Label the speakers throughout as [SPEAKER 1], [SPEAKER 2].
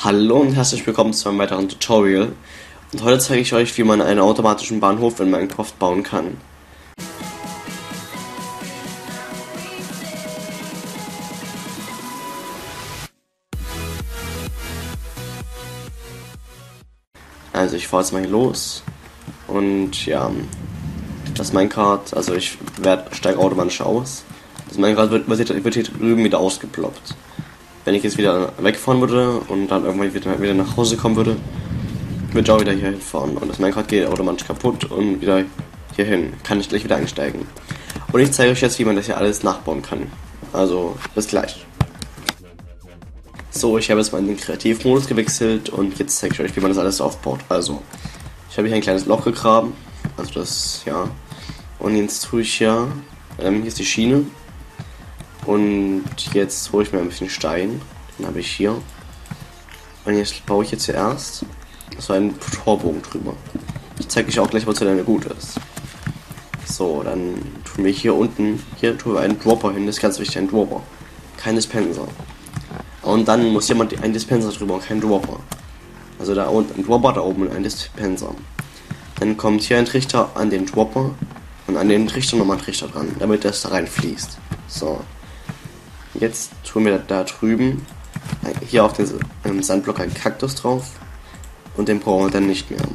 [SPEAKER 1] Hallo und herzlich willkommen zu einem weiteren Tutorial. Und heute zeige ich euch, wie man einen automatischen Bahnhof in Minecraft bauen kann. Also ich fahre jetzt mal hier los und ja, das Minecraft, also ich steige automatisch aus. Das Minecraft wird hier drüben wieder ausgeploppt. Wenn ich jetzt wieder wegfahren würde und dann irgendwann wieder nach Hause kommen würde, würde ich auch wieder hier hinfahren. Und das Minecraft geht automatisch kaputt und wieder hier hin. Kann ich gleich wieder einsteigen. Und ich zeige euch jetzt, wie man das hier alles nachbauen kann. Also, bis gleich. So, ich habe jetzt mal in den Kreativmodus gewechselt und jetzt zeige ich euch, wie man das alles aufbaut. Also, ich habe hier ein kleines Loch gegraben. Also das, ja. Und jetzt tue ich hier ist die Schiene. Und jetzt hole ich mir ein bisschen Stein. Den habe ich hier. Und jetzt baue ich hier zuerst so einen Torbogen drüber. Ich zeige euch auch gleich, wozu der gut ist. So, dann tun wir hier unten, hier tun wir einen Dropper hin. Das ist ganz wichtig, ein Dropper. Kein Dispenser. Und dann muss jemand einen Dispenser drüber und kein Dropper. Also da unten ein Dropper, da oben ein Dispenser. Dann kommt hier ein Trichter an den Dropper und an den Trichter nochmal ein Trichter dran, damit das da reinfließt. So. Jetzt tun wir da drüben hier auf den Sandblock einen Kaktus drauf und den brauchen wir dann nicht mehr.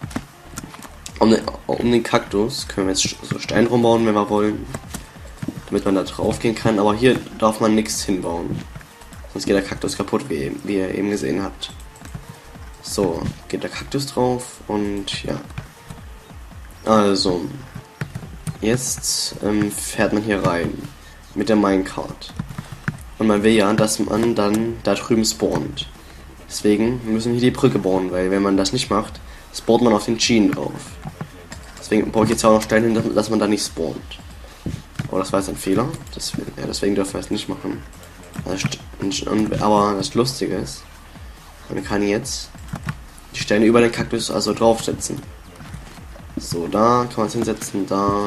[SPEAKER 1] Um den Kaktus können wir jetzt so Stein rumbauen, wenn wir wollen, damit man da drauf gehen kann, aber hier darf man nichts hinbauen, sonst geht der Kaktus kaputt, wie ihr eben gesehen habt. So, geht der Kaktus drauf und ja. Also, jetzt fährt man hier rein mit der Minecart. Und man will ja, dass man dann da drüben spawnt. Deswegen müssen wir hier die Brücke bauen, weil wenn man das nicht macht, spawnt man auf den Schienen drauf. Deswegen baue ich jetzt auch noch Steine hin, dass man da nicht spawnt. Oh, das war jetzt ein Fehler. Deswegen dürfen wir es nicht machen. Aber das Lustige ist, man kann jetzt die Steine über den Kaktus also draufsetzen. So, da kann man es hinsetzen,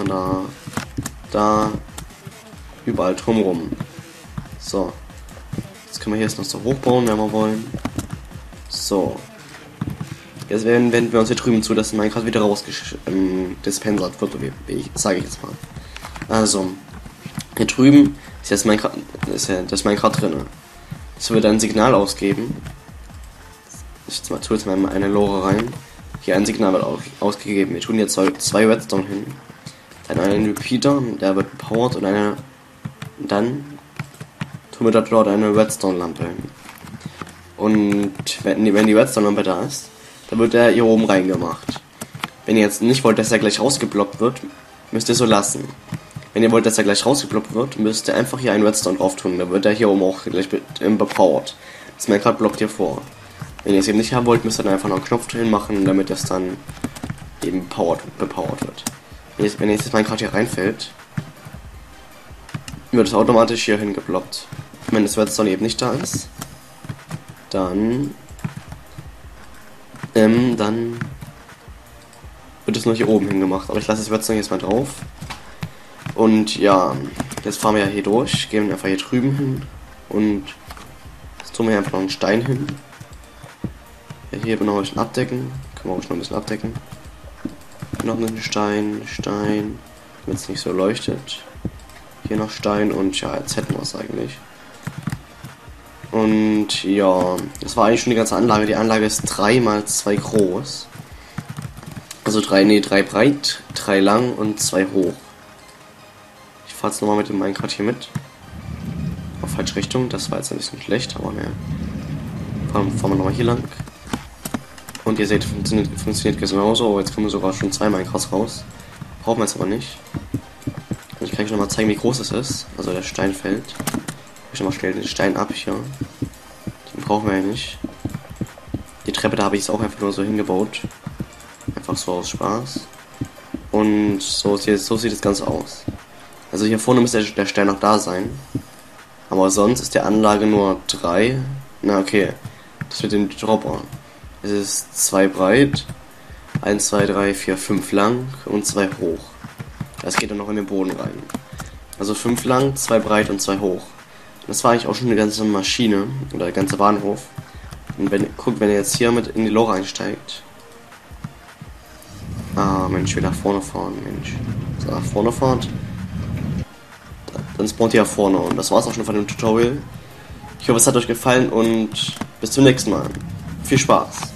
[SPEAKER 1] da, überall drumrum. So, jetzt können wir hier jetzt noch so hochbauen, wenn wir wollen. So, jetzt wenden wir uns hier drüben zu, dass Minecraft wieder rausgespensert wird, sage ich jetzt mal. Also, hier drüben ist jetzt das Minecraft drin. Es wird ein Signal ausgeben. Ich tue jetzt mal eine Lore rein. Hier ein Signal wird ausgegeben. Wir tun jetzt zwei Redstone hin. Dann einen Repeater, der wird powered und dann tun wir dort eine Redstone-Lampe hin. Und wenn die Redstone-Lampe da ist, dann wird der hier oben reingemacht. Wenn ihr jetzt nicht wollt, dass er gleich rausgeblockt wird, müsst ihr so lassen. Wenn ihr wollt, dass er gleich rausgeblockt wird, müsst ihr einfach hier einen Redstone drauf tun. Dann wird der hier oben auch gleich bepowert. Das Minecraft blockt hier vor. Wenn ihr es eben nicht haben wollt, müsst ihr dann einfach noch einen Knopf drin machen, damit das dann eben bepowert wird. Wenn jetzt das Minecraft hier reinfällt, wird es automatisch hier hingeploppt. Wenn das Redstone eben nicht da ist, dann wird es nur hier oben hingemacht. Aber ich lasse das Redstone jetzt mal drauf. Und ja, jetzt fahren wir ja hier durch, gehen einfach hier drüben hin und jetzt tun wir hier einfach noch einen Stein hin. Ja, hier noch ein bisschen abdecken, können wir auch schon ein bisschen abdecken. Noch einen Stein, damit es nicht so leuchtet. Hier noch Stein und ja, jetzt hätten wir es eigentlich. Und ja, das war eigentlich schon die ganze Anlage. Die Anlage ist 3 mal 2 groß. Also 3 breit, 3 lang und 2 hoch. Ich fahre jetzt nochmal mit dem Minecraft hier mit. Auf falsche Richtung, das war jetzt ein bisschen schlecht, aber ne. Fahren wir nochmal hier lang. Und ihr seht, funktioniert genauso. Oh, jetzt kommen sogar schon 2 Minecrafts raus. Brauchen wir jetzt aber nicht. Ich kann euch nochmal zeigen, wie groß es ist. Also der Stein fällt. Ich nochmal schnell den Stein ab hier. Den brauchen wir ja nicht. Die Treppe, da habe ich es auch einfach nur so hingebaut. Einfach so aus Spaß. Und so sieht das Ganze aus. Also hier vorne müsste der Stein noch da sein. Aber sonst ist der Anlage nur 3. Na okay. Das mit dem Dropper. Es ist 2 breit. 1, 2, 3, 4, 5 lang und 2 hoch. Das geht dann noch in den Boden rein. Also 5 lang, 2 breit und 2 hoch. Das war eigentlich auch schon eine ganze Maschine oder der ganze Bahnhof. Und wenn ihr jetzt hier mit in die Lore einsteigt. Ah, Mensch, wieder nach vorne fahren, Mensch. So, nach vorne fahrt. Dann spawnt ihr ja vorne. Und das war's auch schon von dem Tutorial. Ich hoffe, es hat euch gefallen und bis zum nächsten Mal. Viel Spaß.